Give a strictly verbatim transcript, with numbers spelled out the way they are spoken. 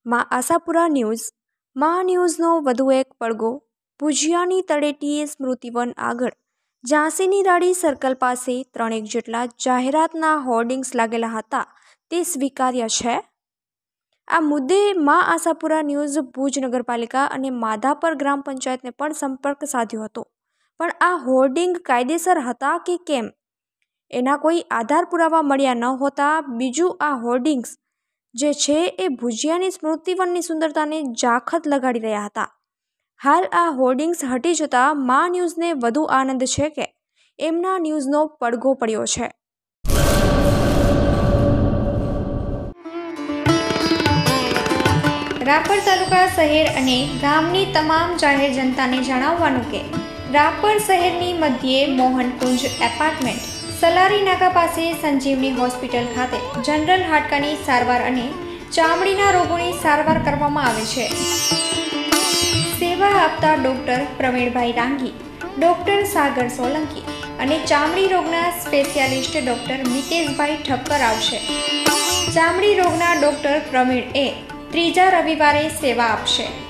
માં આશાપુરા ન્યૂઝ માં ન્યૂઝનો વધુ એક પડઘો ભુજિયાની તળેટીએ સ્મૃતિવન આગળ ઝાંસીની રાણી સર્કલ પાસે ત્રણેક જેટલા જાહેરાતના હોર્ડિંગ્સ લાગેલા હતા તે સ્વીકાર્ય છે। આ મુદ્દે માં આશાપુરા ન્યૂઝ ભુજ નગરપાલિકા અને માધાપર ગ્રામ પંચાયતને પણ સંપર્ક સાધ્યો હતો, પણ આ હોર્ડિંગ કાયદેસર હતા કે કેમ એના કોઈ આધાર પુરાવા મળ્યા ન હોતા બીજું આ હોર્ડિંગ્સ જે છે એ ભુજિયાની સ્મૃતિવનની સુંદરતાને જાખત લગાડી રહ્યા હતા। હાલ આ હોર્ડિંગ્સ હટી જતા માં ન્યૂઝને વધુ આનંદ છે કે એમના ન્યૂઝનો પડઘો પડ્યો છે। રાપર તાલુકા શહેર અને ગામની તમામ જાહેર જનતાને જણાવવાનું કે રાપર શહેરની મધ્યે મોહનકુંજ એપાર્ટમેન્ટ સલારી નાકા પાસે સંજીવની હોસ્પિટલ ખાતે જનરલ હાડકાની સારવાર અને ચામડીના રોગોની સારવાર કરવામાં આવે છે। સેવા આપતા ડોક્ટર પ્રવીણભાઈ રાંગી, ડોક્ટર સાગર સોલંકી અને ચામડી રોગના સ્પેશિયાલિસ્ટ ડોક્ટર મિતેશભાઈ ઠક્કર આવશે। ચામડી રોગના ડોક્ટર પ્રવીણ એ ત્રીજા રવિવારે સેવા આપશે।